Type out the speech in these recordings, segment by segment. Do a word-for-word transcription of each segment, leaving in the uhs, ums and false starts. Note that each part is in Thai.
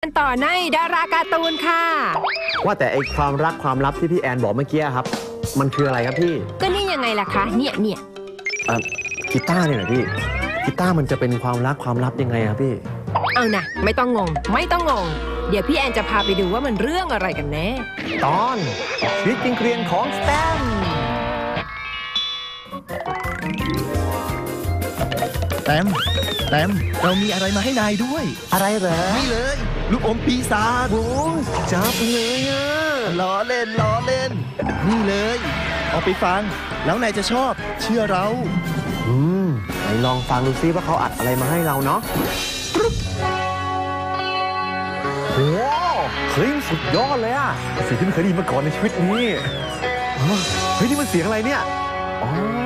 ต่อในดาราการ์ตูนค่ะว่าแต่ไอความรักความลับที่พี่แอนบอกเมื่อกี้ครับมันคืออะไรครับพี่ก็นี่ยังไงล่ะคะเนี่ยเนี่ยอ่ะกีตาร์เนี่ยเหรอพี่กีตาร์มันจะเป็นความรักความลับยังไงครับพี่เอานะไม่ต้องงงไม่ต้องงงเดี๋ยวพี่แอนจะพาไปดูว่ามันเรื่องอะไรกันแน่ตอนชีวิตจริงเรียนของสแตมแตมแตมเรามีอะไรมาให้นายด้วยอะไรเหรอนี่เลยลูกอมปีศาจโอ้จับเลยอ่ะล้อเล่นล้อเล่นนี่เลยเอาไปฟังแล้วนายจะชอบเชื่อเราอืมไหนลองฟังดูซิว่าเขาอัดอะไรมาให้เราเนาะโอ้เฮ้ยสุดยอดเลยอ่ะเสียงที่ไม่เคยได้ยินมาก่อนในชีวิตนี้เฮ้ยนี่มันเสียงอะไรเนี่ยอ๋อ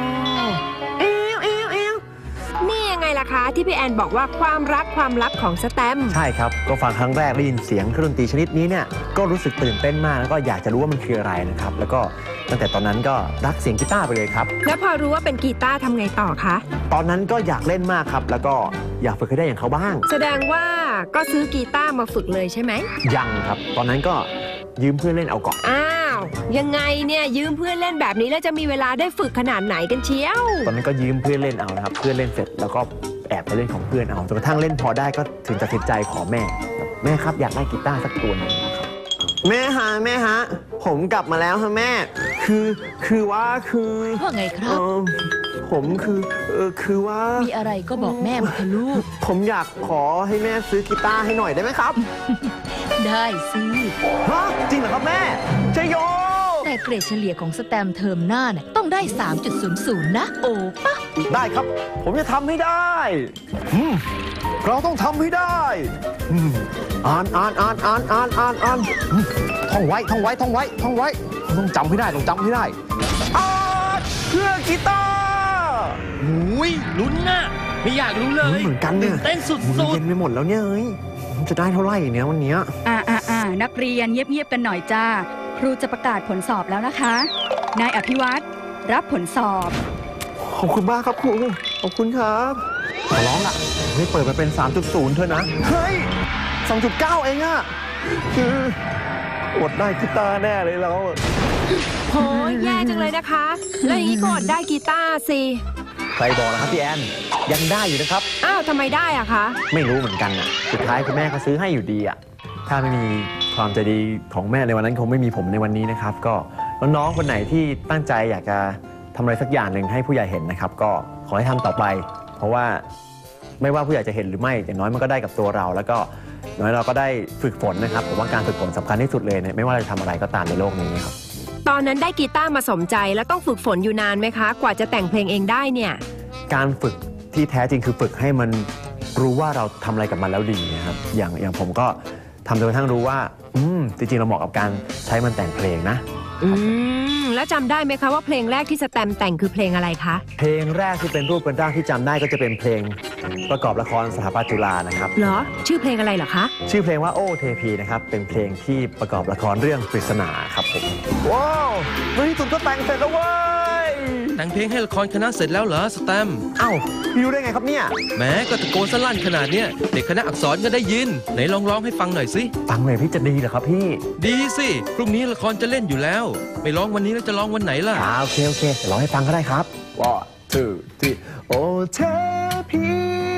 ไงล่ะคะที่พี่แอนบอกว่าความรักความลับของสแตมใช่ครับก็ฟังครั้งแรกได้ยินเสียงเครื่องดนตรีชนิดนี้เนี่ยก็รู้สึกตื่นเต้นมากแล้วก็อยากจะรู้ว่ามันคืออะไรนะครับแล้วก็ตั้งแต่ตอนนั้นก็รักเสียงกีตาร์ไปเลยครับแล้วพอรู้ว่าเป็นกีตาร์ทำไงต่อคะตอนนั้นก็อยากเล่นมากครับแล้วก็อยากฝึกให้ได้อย่างเขาบ้างแสดงว่าก็ซื้อกีตาร์มาฝึกเลยใช่ไหมยังครับตอนนั้นก็ยืมเพื่อนเล่นเอาก่อนอ้าวยังไงเนี่ยยืมเพื่อนเล่นแบบนี้แล้วจะมีเวลาได้ฝึกขนาดไหนกันเชียวตอนนั้นก็ยืมเพื่อนเล่นเอานะครับเพื่อนเล่นเสร็จแล้วก็แอบไปเล่นของเพื่อนเอาจนกระทั่งเล่นพอได้ก็ถึงตัดสินใจขอแม่แม่ครับอยากได้กีตาร์สักตัวหนึ่งครับแม่ฮะแม่ฮะผมกลับมาแล้วฮะแม่คือคือว่าคือว่าไงครับผมคือเออคือว่ามีอะไรก็บอกแม่มาเถอะลูกผมอยากขอให้แม่ซื้อกีตาร์ให้หน่อยได้ไหมครับได้สิฮะจริงเหรอครับแม่เจโยแต่เกรดเฉลี่ยของสแตมเทอมหน้าเนี่ยต้องได้ สามจุดศูนย์ศูนย์ นะโอ้ปะได้ครับผมจะทำให้ได้เราต้องทำให้ได้อ่านอ่านอ่านอ่านอ่านอ่านอ่านท่องไว้ท่องไว้ท่องไว้ท่องไว้ต้องจำให้ได้ต้องจำให้ได้อ่านเครื่องกีตาร์หุยลุ้นน่ะไม่อยากรู้เลยเหมือนกันเนี่ยเต้นสุดๆเย็นไปหมดแล้วเนี่ยจะได้เท่าไหร่เนี่ยวันนี้อ่าอ่าอ่านักเรียนเงียบๆกันหน่อยจ้าครูจะประกาศผลสอบแล้วนะคะนายอภิวัตรรับผลสอบขอบคุณมากครับครูขอบคุณครับขอร้องอ่ะให้เปิดมาเป็น สามจุดศูนย์ เถอะนะเฮ้ย สองจุดเก้า เองอ่ะคืออดได้กีตาร์แน่เลยเราโหแย่จังเลยนะคะแล้วอย่างนี้ก็อดได้กีตาร์สิใครบอกนะครับพี่แอนยังได้อยู่นะครับอ้าวทำไมได้อะคะไม่รู้เหมือนกันอ่ะสุดท้ายคุณแม่ก็ซื้อให้อยู่ดีอ่ะถ้าไม่มีความใจดีของแม่ในวันนั้นคงไม่มีผมในวันนี้นะครับก็น้องๆคนไหนที่ตั้งใจอยากจะทำอะไรสักอย่างหนึ่งให้ผู้ใหญ่เห็นนะครับก็ขอให้ทำต่อไปเพราะว่าไม่ว่าผู้ใหญ่จะเห็นหรือไม่อย่างน้อยมันก็ได้กับตัวเราแล้วก็น้อยเราก็ได้ฝึกฝนนะครับผมว่าการฝึกฝนสำคัญที่สุดเลยเนี่ยไม่ว่าเราจะทำอะไรก็ตามในโลกนี้ครับตอนนั้นได้กีตาร์มาสมใจแล้วต้องฝึกฝนอยู่นานไหมคะกว่าจะแต่งเพลงเองได้เนี่ยการฝึกที่แท้จริงคือฝึกให้มันรู้ว่าเราทำอะไรกับมันแล้วดีนะครับอย่างอย่างผมก็ทำจนกระทั่งรู้ว่าอืมจริงๆเราเหมาะกับการใช้มันแต่งเพลงนะอืมแล้วจำได้ไหมคะว่าเพลงแรกที่สแตมแต่งคือเพลงอะไรคะเพลงแรกที่เป็นรูปเป็นร่างที่จำได้ก็จะเป็นเพลงประกอบละครสถาปัตย์จุฬานะครับเหรอชื่อเพลงอะไรเหรอคะชื่อเพลงว่าโอ้เทพีนะครับเป็นเพลงที่ประกอบละครเรื่องปริศนาครับผมว้าวในที่สุดก็แต่งเสร็จแล้วเว้ยแต่งเพลงให้ละครคณะเสร็จแล้วเหรอสแตมเอ้าพี่รู้ได้ไงครับเนี่ยแม้ก็ตะโกนสลั่นขนาดเนี้ยเด็กคณะอักษรก็ได้ยินไหนลองร้องให้ฟังหน่อยสิฟังหน่อยพี่จะดีเหรอครับพี่ดีสิพรุ่งนี้ละครจะเล่นอยู่แล้วไม่ร้องวันนี้แล้วจะร้องวันไหนล่ะอ่าโอเคโอเคร้องให้ฟังก็ได้ครับ one two three โอ้เทพี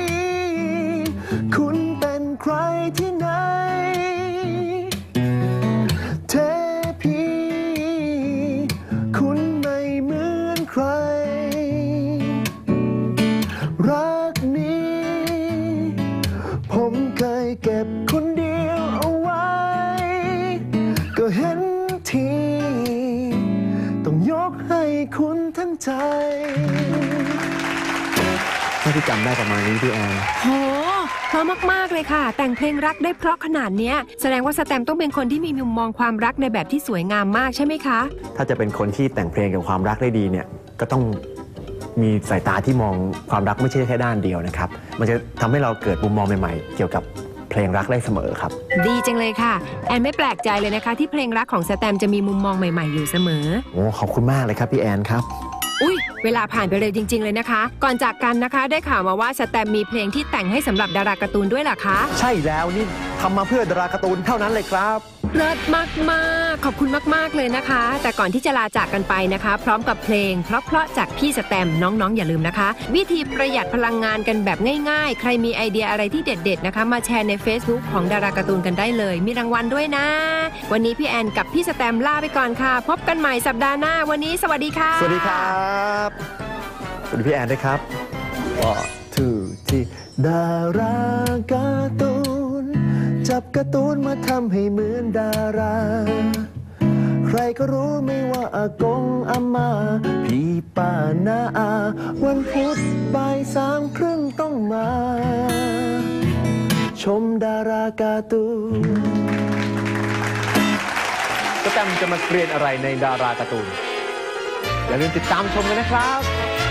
คุณเป็นใครที่ไหนเทพีคุณไม่เหมือนใครรักนี้ผมเคยเก็บคนเดียวเอาไว้ก็เห็นทีต้องยกให้คุณทั้งใจถ้าที่จำได้ประมาณนี้พี่แอนโหเพราะมากๆเลยค่ะแต่งเพลงรักได้เพราะขนาดนี้แสดงว่าสแตมต้องเป็นคนที่มีมุมมองความรักในแบบที่สวยงามมากใช่ไหมคะถ้าจะเป็นคนที่แต่งเพลงกับความรักได้ดีเนี่ยก็ต้องมีสายตาที่มองความรักไม่ใช่แค่ด้านเดียวนะครับมันจะทำให้เราเกิดมุมมองใหม่ๆเกี่ยวกับเพลงรักได้เสมอครับดีจังเลยค่ะแอนไม่แปลกใจเลยนะคะที่เพลงรักของสแตมจะมีมุมมองใหม่ๆอยู่เสมอโอ้ขอบคุณมากเลยครับพี่แอนครับอุ้ยเวลาผ่านไปเลยจริงๆเลยนะคะก่อนจากกันนะคะได้ข่าวมาว่าสแตมมีเพลงที่แต่งให้สำหรับดาราการ์ตูนด้วยเหรอคะใช่แล้วนี่ทำมาเพื่อดาราการ์ตูนเท่านั้นเลยครับเลิศมากๆขอบคุณมากๆเลยนะคะ แต่ก่อนที่จะลาจากกันไปนะคะ พร้อมกับเพลงเพราะๆจากพี่สแตมน้องๆอย่าลืมนะคะ วิธีประหยัดพลังงานกันแบบง่ายๆใครมีไอเดียอะไรที่เด็ดๆนะคะมาแชร์ใน Facebook ของดาราการ์ตูนกันได้เลยมีรางวัลด้วยนะวันนี้พี่แอนกับพี่สแตมลาไปก่อนค่ะพบกันใหม่สัปดาห์หน้าวันนี้สวัสดีค่ะสวัสดีครับสวัสดีพี่แอนด้วยครับ one two three ดาราการ์ตูนจับการ์ตูนมาทำให้เหมือนดาราใครก็รู้ไม่ว่าอากงอาม่าพี่ป้าน้าอาวันพุธบ่ายสามครึ่งต้องมา ชมดาราการ์ตูนสแตมจะมาเรียนอะไรในดาราการ์ตูนอย่าลืมติดตามชมกันนะครับ